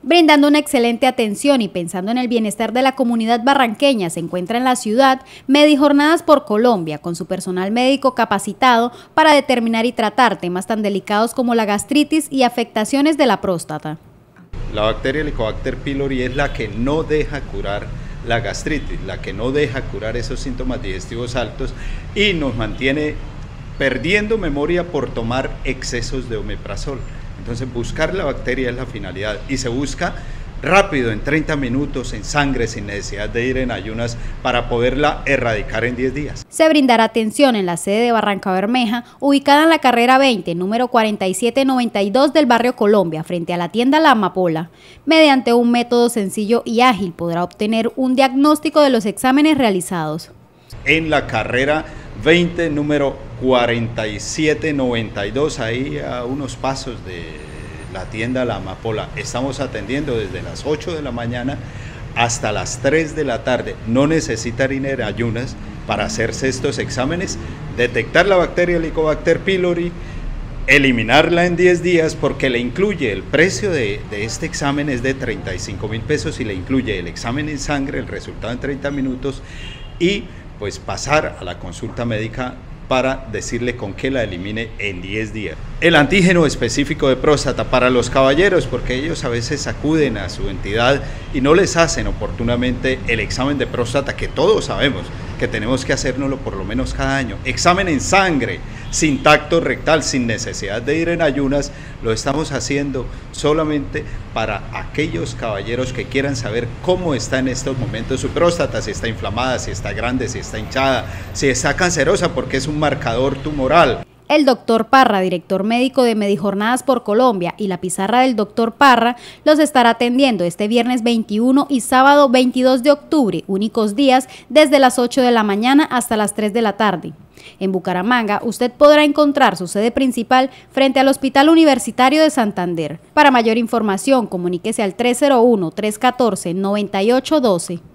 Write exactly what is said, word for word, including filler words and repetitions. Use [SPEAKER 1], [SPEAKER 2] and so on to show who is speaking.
[SPEAKER 1] Brindando una excelente atención y pensando en el bienestar de la comunidad barranqueña, se encuentra en la ciudad Medijornadas por Colombia, con su personal médico capacitado para determinar y tratar temas tan delicados como la gastritis y afectaciones de la próstata.
[SPEAKER 2] La bacteria Helicobacter pylori es la que no deja curar la gastritis, la que no deja curar esos síntomas digestivos altos y nos mantiene perdiendo memoria por tomar excesos de omeprazol. Entonces buscar la bacteria es la finalidad y se busca rápido, en treinta minutos, en sangre, sin necesidad de ir en ayunas para poderla erradicar en diez días.
[SPEAKER 1] Se brindará atención en la sede de Barrancabermeja, ubicada en la carrera veinte, número cuarenta y siete noventa y dos del barrio Colombia, frente a la tienda La Amapola. Mediante un método sencillo y ágil podrá obtener un diagnóstico de los exámenes realizados.
[SPEAKER 2] En la carrera veinte, número cuarenta y siete noventa y dos, ahí a unos pasos de la tienda La Amapola. Estamos atendiendo desde las ocho de la mañana hasta las tres de la tarde. No necesitan ir en ayunas para hacerse estos exámenes, detectar la bacteria Helicobacter pylori, eliminarla en diez días, porque le incluye el precio de, de este examen es de treinta y cinco mil pesos y le incluye el examen en sangre, el resultado en treinta minutos y pues pasar a la consulta médica para decirle con qué la elimine en diez días. El antígeno específico de próstata para los caballeros, porque ellos a veces acuden a su entidad y no les hacen oportunamente el examen de próstata, que todos sabemos que tenemos que hacérnoslo por lo menos cada año. Examen en sangre, sin tacto rectal, sin necesidad de ir en ayunas, lo estamos haciendo solamente para aquellos caballeros que quieran saber cómo está en estos momentos su próstata, si está inflamada, si está grande, si está hinchada, si está cancerosa, porque es un marcador tumoral.
[SPEAKER 1] El doctor Parra, director médico de Medijornadas por Colombia, y la pizarra del doctor Parra los estará atendiendo este viernes veintiuno y sábado veintidós de octubre, únicos días desde las ocho de la mañana hasta las tres de la tarde. En Bucaramanga, usted podrá encontrar su sede principal frente al Hospital Universitario de Santander. Para mayor información, comuníquese al tres cero uno, tres uno cuatro, nueve ocho uno dos.